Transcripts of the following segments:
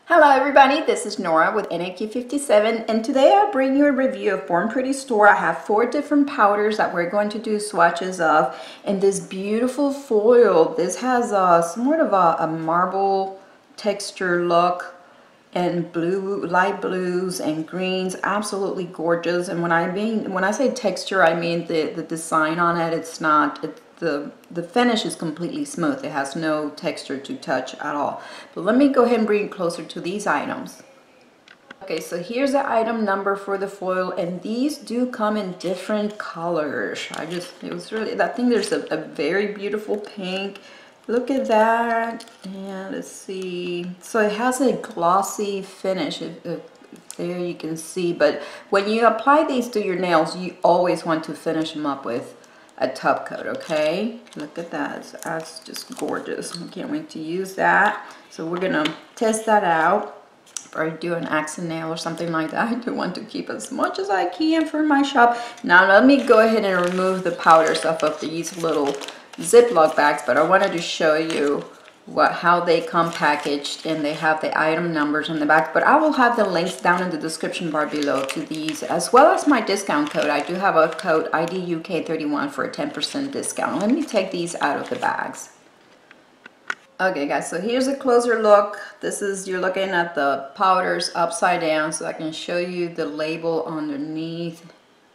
Hello everybody, this is Nora with NAQ57 and today I bring you a review of Born Pretty Store. I have 4 different powders that we're going to do swatches of in this beautiful foil. This has somewhat of a marble texture look and blue, light blues and greens, absolutely gorgeous. And when I say texture, I mean the design on it. The finish is completely smooth. It has no texture to touch at all. But let me go ahead and bring it closer to these items. Okay, so here's the item number for the foil, and these do come in different colors. I think there's a very beautiful pink. Look at that, and let's see. So it has a glossy finish, if there you can see, but when you apply these to your nails, you always want to finish them up with a top coat, okay? Look at that, that's just gorgeous. I can't wait to use that. So we're gonna test that out, or do an accent nail or something like that. I do want to keep as much as I can for my shop. Now let me go ahead and remove the powders off of these little Ziploc bags, but I wanted to show you how they come packaged, and they have the item numbers on the back. But I will have the links down in the description bar below to these, as well as my discount code. I do have a code IDUK31 for a 10% discount. Let me take these out of the bags. Okay guys, so here's a closer look. You're looking at the powders upside down, so I can show you the label underneath.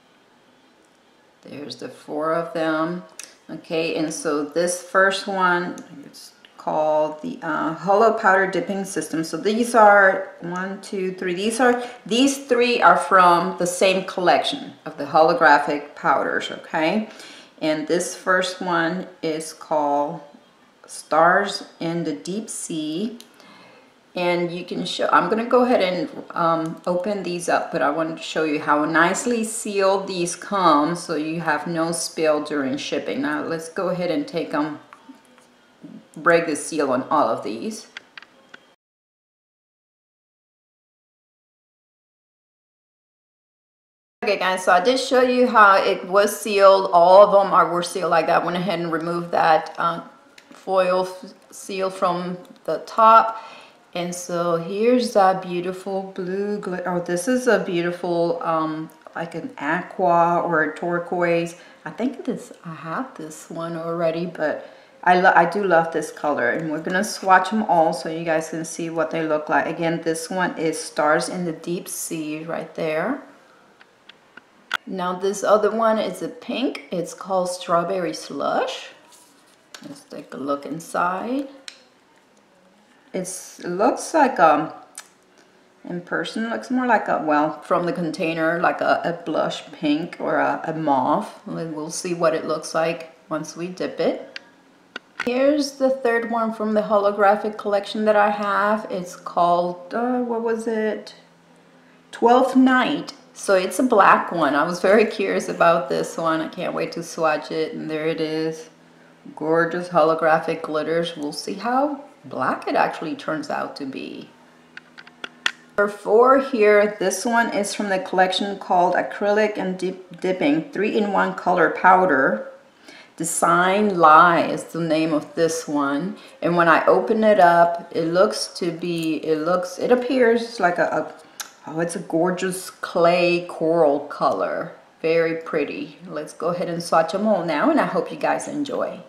There's the 4 of them. Okay, and so this first one, it's called the Holo Powder Dipping System. So these are 1, 2, 3. These 3 are from the same collection of the holographic powders, okay? And this first one is called Stars in the Deep Sea. And you can show, I'm going to go ahead and open these up, but I wanted to show you how nicely sealed these come, so you have no spill during shipping. Now let's go ahead and break the seal on all of these. Okay guys, so I did show you how it was sealed. All of them were sealed like that. I went ahead and removed that foil seal from the top. And so here's that beautiful blue glitter. Oh, this is a beautiful like an aqua or a turquoise. I have this one already, but I do love this color. And we're gonna swatch them all so you guys can see what they look like. Again, this one is Stars in the Deep Sea right there. Now this other one is a pink. It's called Strawberry Slush. Let's take a look inside. It looks like in person looks more like from the container, like a blush pink or a mauve. We'll see what it looks like once we dip it. Here's the third one from the holographic collection that I have. It's called what was it, 12th Night. So it's a black one. I was very curious about this one. I can't wait to swatch it, and there it is. Gorgeous holographic glitters. We'll see how black it actually turns out to be. Number 4 here, this one is from the collection called Acrylic and Dipping 3-in-1 Color Powder. Design Lie is the name of this one, and when I open it up, it appears like it's a gorgeous clay coral color. Very pretty. Let's go ahead and swatch them all now, and I hope you guys enjoy.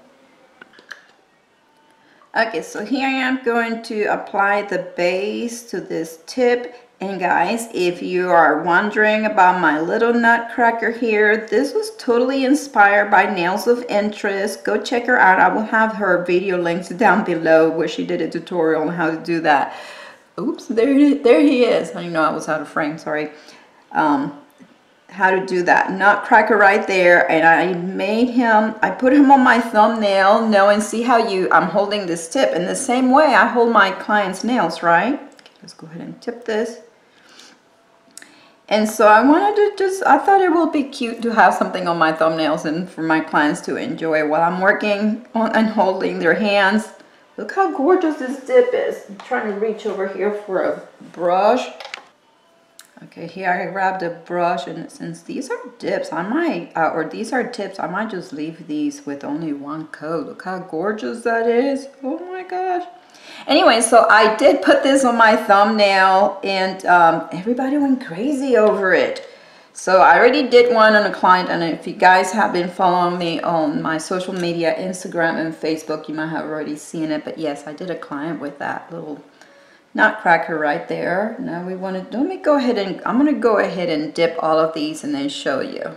Okay, so here I am going to apply the base to this tip. And guys, if you are wondering about my little nutcracker here, this was totally inspired by Nails of Interest. Go check her out. I will have her video links down below where she did a tutorial on how to do that. Oops, there he is. I know I was out of frame, sorry. How to do that nutcracker right there, and I put him on my thumbnail. See how I'm holding this tip in the same way I hold my clients' nails, right? Okay, let's go ahead and tip this. And so I thought it would be cute to have something on my thumbnails and for my clients to enjoy while I'm working on and holding their hands. Look how gorgeous this dip is. I'm trying to reach over here for a brush. Okay, here I grabbed a brush, and since these are dips, I might, or these are tips, I might just leave these with only one coat. Look how gorgeous that is. Oh my gosh. Anyway, so I did put this on my thumbnail, and everybody went crazy over it. So I already did one on a client, and if you guys have been following me on my social media, Instagram and Facebook, you might have already seen it. But yes, I did a client with that little nutcracker right there. Now we want to, let me go ahead and, I'm going to go ahead and dip all of these and then show you.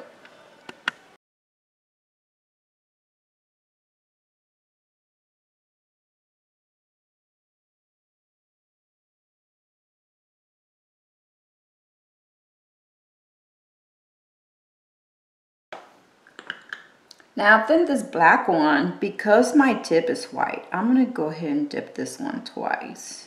Now then this black one, because my tip is white, I'm going to go ahead and dip this one twice.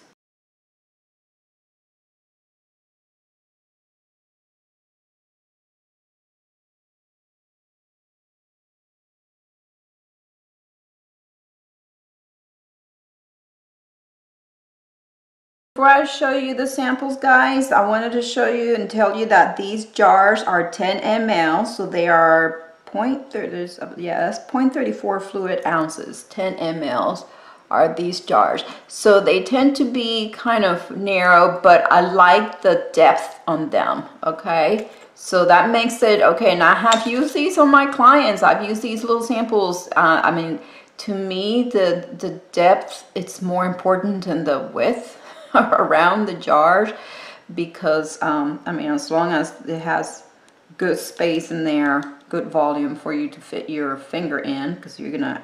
Before I show you the samples, guys, I wanted to show you and tell you that these jars are 10 ml, so they are 0.34 fluid ounces. 10 mLs are these jars. So they tend to be kind of narrow, but I like the depth on them, okay? So that makes it, okay, and I have used these on my clients. I've used these little samples. I mean, to me, the depth, it's more important than the width around the jars, because I mean, as long as it has good space in there, good volume for you to fit your finger in, because you're gonna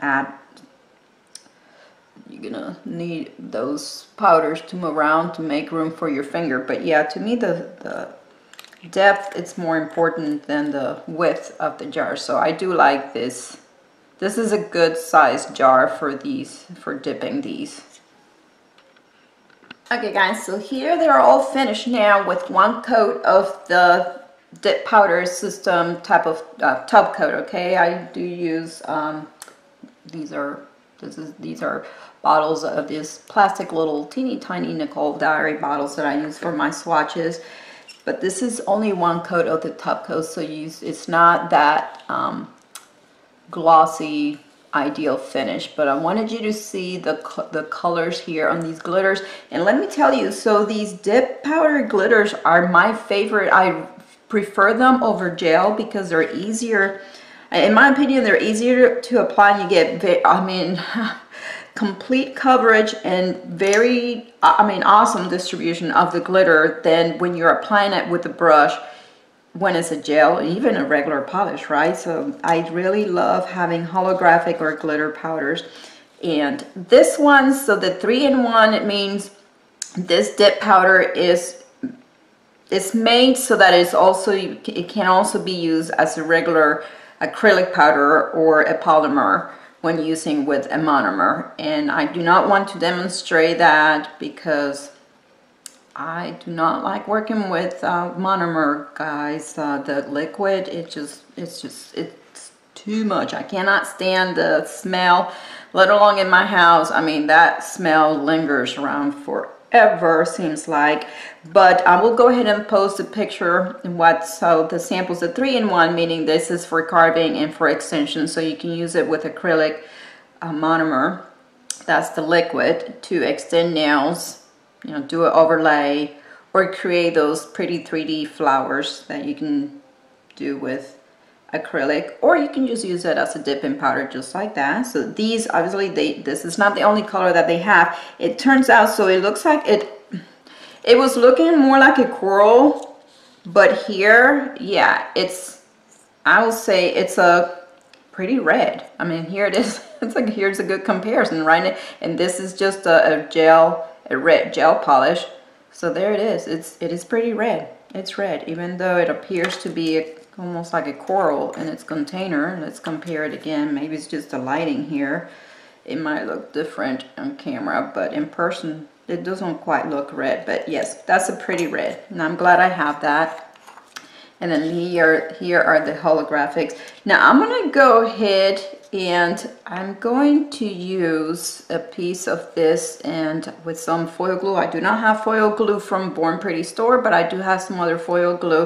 need those powders to move around to make room for your finger. But yeah, to me the depth, it's more important than the width of the jar. So I do like this. This is a good size jar for these, for dipping these. Okay guys, so here they're all finished now with one coat of the dip powder system type of top coat. Okay, I do use these are bottles of this plastic little teeny tiny Nicole Diary bottles that I use for my swatches, but this is only one coat of the top coat, so it's not that glossy ideal finish. But I wanted you to see the colors here on these glitters. And let me tell you, so these dip powder glitters are my favorite. I prefer them over gel because they're easier, in my opinion, they're easier to apply, and you get, I mean, complete coverage and very, I mean, awesome distribution of the glitter than when you're applying it with a brush when it's a gel, even a regular polish, right? So I really love having holographic or glitter powders. And this one, so the 3-in-1, it means this dip powder is made so that it's also, it can also be used as a regular acrylic powder or a polymer when using with a monomer. And I do not want to demonstrate that because I do not like working with monomer, guys. The liquid, it's too much. I cannot stand the smell, let alone in my house. I mean, that smell lingers around forever, seems like. But I will go ahead and post a picture in so the samples, the 3-in-1, meaning this is for carving and for extension, so you can use it with acrylic monomer. That's the liquid to extend nails, you know, do an overlay or create those pretty 3D flowers that you can do with acrylic, or you can just use it as a dipping powder just like that. So these, obviously, this is not the only color that they have. It turns out, so it looks like it was looking more like a coral, but here, yeah, it's, I will say it's a pretty red. I mean, here it is. It's like, here's a good comparison, right? And this is just a red gel polish. So there it is. It is pretty red. It's red, even though it appears to be almost like a coral in its container. Let's compare it again. Maybe it's just the lighting here. It might look different on camera, but in person it doesn't quite look red. But yes, that's a pretty red, and I'm glad I have that. And then here are the holographics. Now I'm gonna go ahead and I'm going to use a piece of this and with some foil glue. I do not have foil glue from Born Pretty store, but I do have some other foil glue.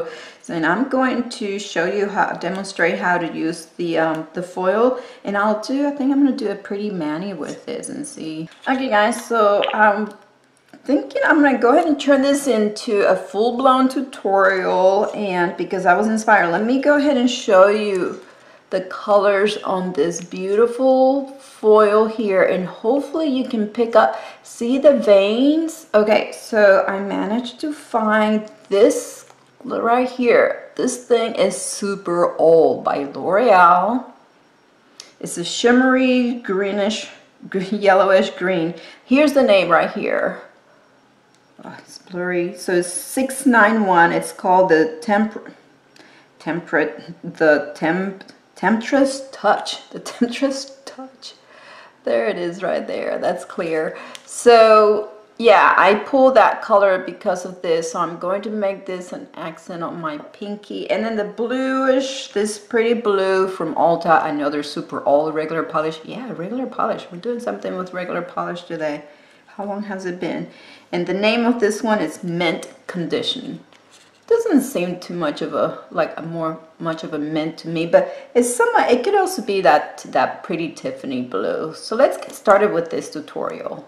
And I'm going to show you how, demonstrate how to use the foil, and I think I'm gonna do a pretty mani with this and see. Okay guys, so thinking I'm gonna go ahead and turn this into a full-blown tutorial, and because I was inspired, let me go ahead and show you the colors on this beautiful foil here, and hopefully you can pick up, see the veins. Okay, so I managed to find this right here. This thing is Super Old by L'Oreal. It's a shimmery greenish, yellowish green. Here's the name right here. Oh, it's blurry. So it's 691. It's called the Temptress Touch. The Temptress Touch. There it is right there. That's clear. So yeah, I pulled that color because of this. So I'm going to make this an accent on my pinky. And then the bluish, this pretty blue from Ulta. I know they're super all regular polish. Yeah, regular polish. We're doing something with regular polish today. How long has it been? And the name of this one is Mint Condition. Doesn't seem too much of a much of a mint to me, but it's somewhat. It could also be that pretty Tiffany blue. So let's get started with this tutorial.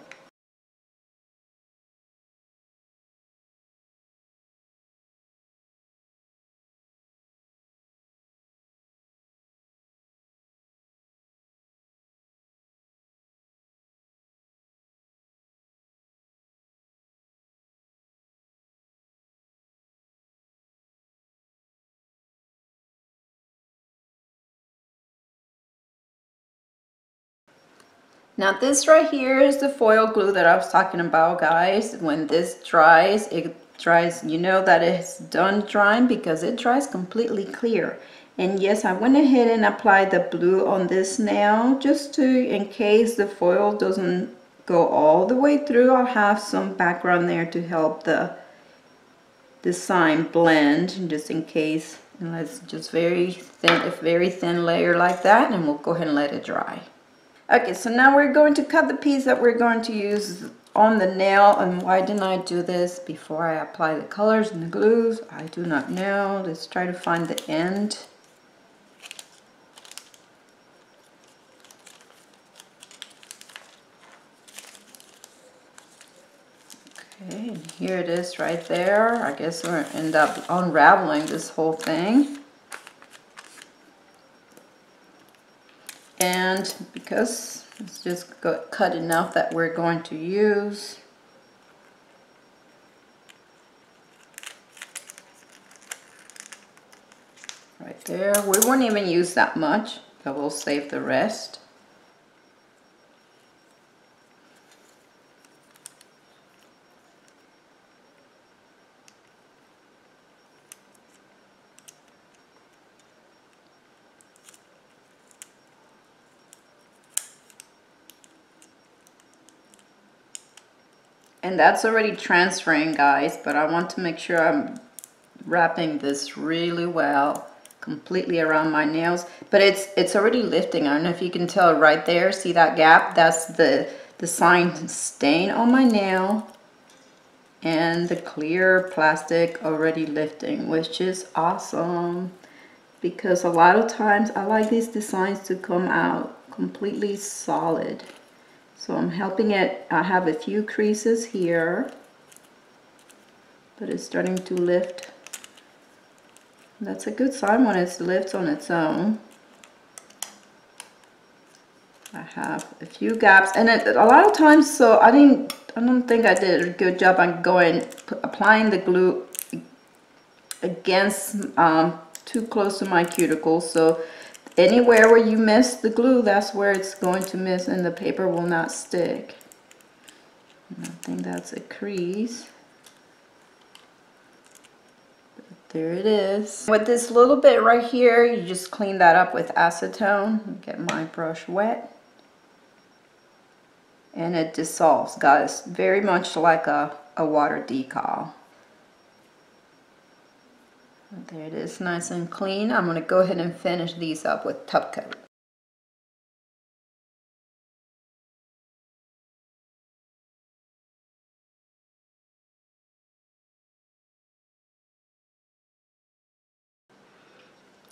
Now this right here is the foil glue that I was talking about, guys. When this dries, it dries, you know that it's done drying because it dries completely clear. And yes, I went ahead and applied the blue on this nail just to, in case the foil doesn't go all the way through, I'll have some background there to help the design blend, just in case. And let's just very thin layer like that, and we'll go ahead and let it dry. Okay, so now we're going to cut the piece that we're going to use on the nail. And why didn't I do this before I apply the colors and the glues? I do not know. Let's try to find the end. Okay, and here it is right there. I guess we're going to end up unraveling this whole thing. And because it's just got cut enough that we're going to use right there. We won't even use that much, but we'll save the rest. And that's already transferring, guys, but I want to make sure I'm wrapping this really well, completely around my nails. But it's already lifting. I don't know if you can tell right there. See that gap? That's the sign stain on my nail. And the clear plastic already lifting, which is awesome. Because a lot of times I like these designs to come out completely solid. So I'm helping it. I have a few creases here, but it's starting to lift. That's a good sign when it lifts on its own. I have a few gaps, and a lot of times, so I don't think I did a good job on applying the glue against too close to my cuticle. So anywhere where you miss the glue, that's where it's going to miss, and the paper will not stick. And I think that's a crease. There it is. With this little bit right here, you just clean that up with acetone. Get my brush wet. And it dissolves, guys. Very much like a water decal. There it is, nice and clean. I'm going to go ahead and finish these up with Top Coat.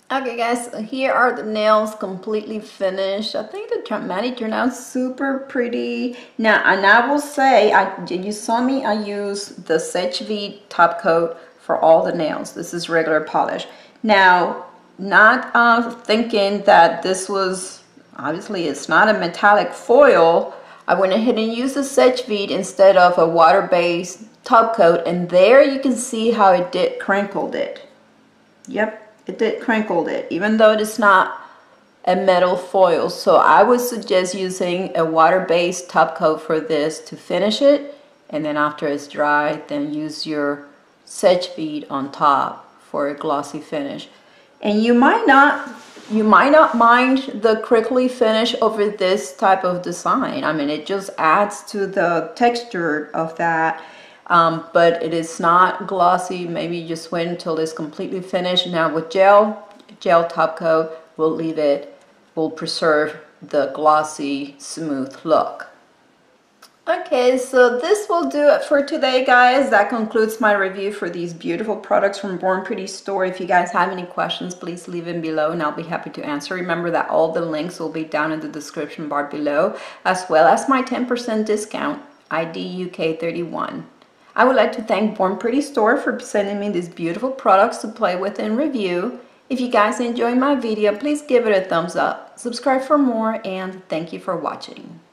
Okay guys, so here are the nails completely finished. I think the mani turned out super pretty. Now, and I will say, you saw me, I used the Seche top coat for all the nails. This is regular polish. Now, not thinking that this was, obviously it's not a metallic foil, I went ahead and used the Seche instead of a water-based top coat, and there you can see how it did crinkled it. Yep. It did crinkled it, even though it is not a metal foil. So I would suggest using a water-based top coat for this to finish it, and then after it's dry, then use your Seche on top for a glossy finish. And you might not mind the crinkly finish over this type of design. I mean, it just adds to the texture of that. But it is not glossy. Maybe you just wait until it's completely finished. Now with gel top coat, we'll preserve the glossy, smooth look. Okay, so this will do it for today, guys. That concludes my review for these beautiful products from Born Pretty Store. If you guys have any questions, please leave them below and I'll be happy to answer. Remember that all the links will be down in the description bar below, as well as my 10% discount, ID UK31. I would like to thank Born Pretty Store for sending me these beautiful products to play with and review. If you guys enjoyed my video, please give it a thumbs up, subscribe for more, and thank you for watching.